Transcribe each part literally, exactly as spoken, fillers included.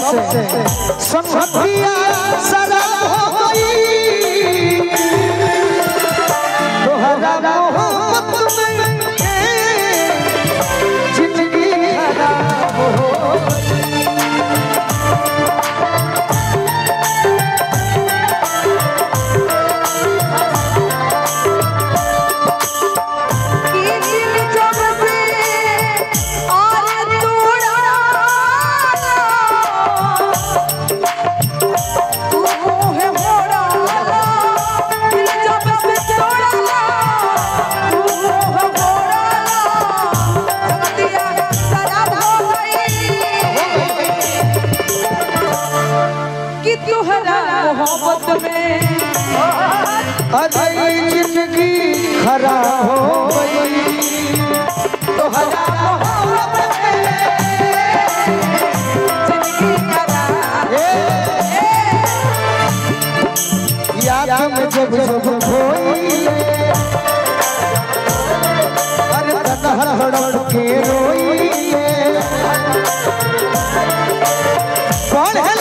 से संगतिया शराब हो गई तोहरा मोहब्बत में जिंदगी खराब हो मोहब्बत में अरे जिंदगी खराब हो गई तोहरा मोहब्बत में जिंदगी खराब याद में जब जब खोई अरे तन्हा हड़प के रोई कौन है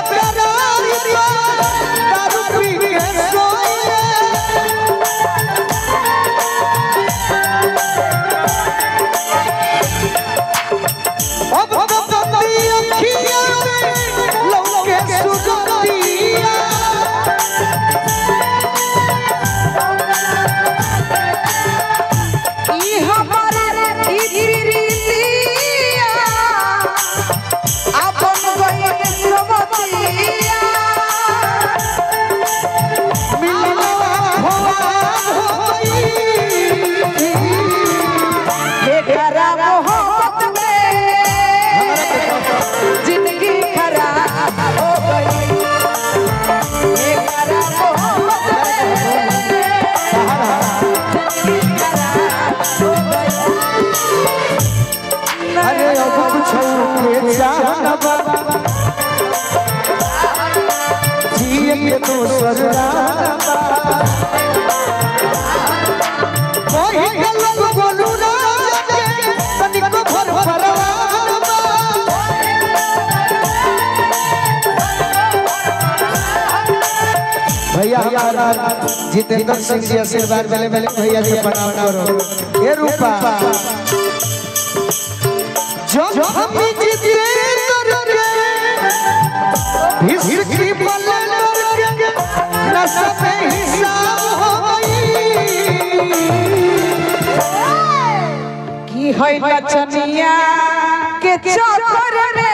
जिए तो सरदार कोई गलत बोलू ना तनिको भर भरवा भैया हमारा जितेंद्र सिंह जी आशीर्वाद मिले मिले भैया जी प्रणाम करो ये रूपा जो हम जितेंद्र के हिस्की पलन के नशा में हिसाब हो गई की है नचनिया के चक्कर में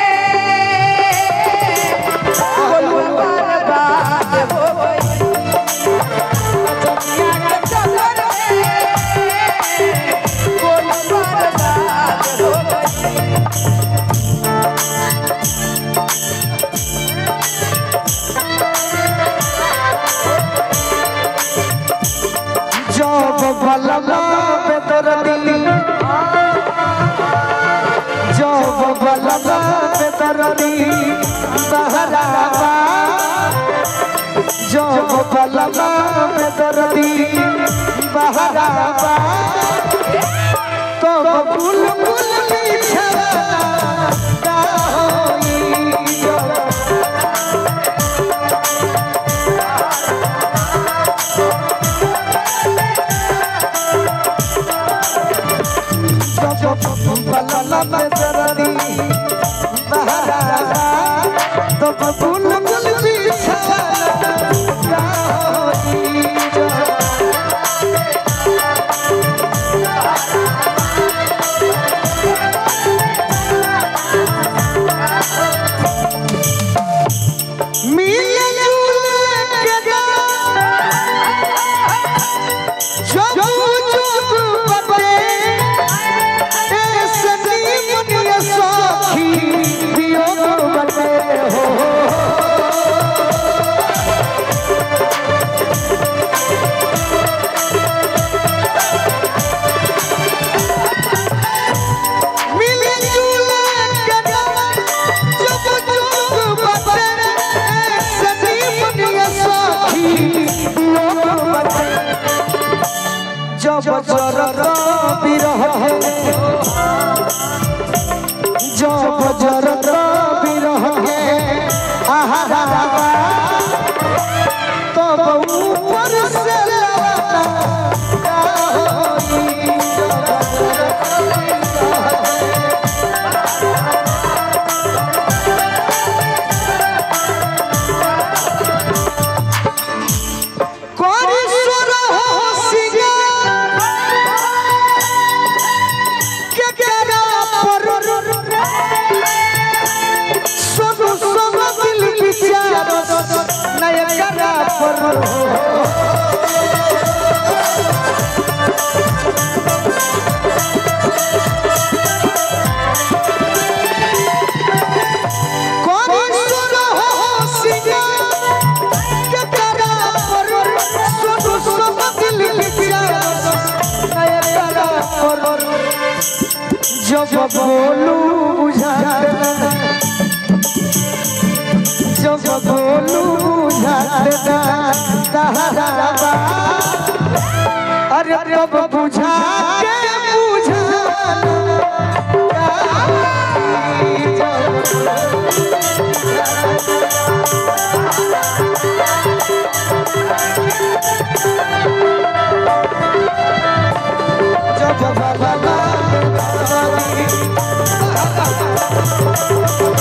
बोलू बर्बाद हो गई नचनिया के चक्कर में बोलू बर्बाद हो गई बलमा पे दर्दी जो बलमा पे दर्दी बहरावा जो बलमा पे दर्दी बहरावा तो फूल फूल बिछड़ा का होई बलला में दर्दी बहरावा तो फूल फूल बिछड़ा का होई जब बोलू बुझाते जब बोलू बुझाते तहरा अरे तब बुझा के बुझा जब बाबा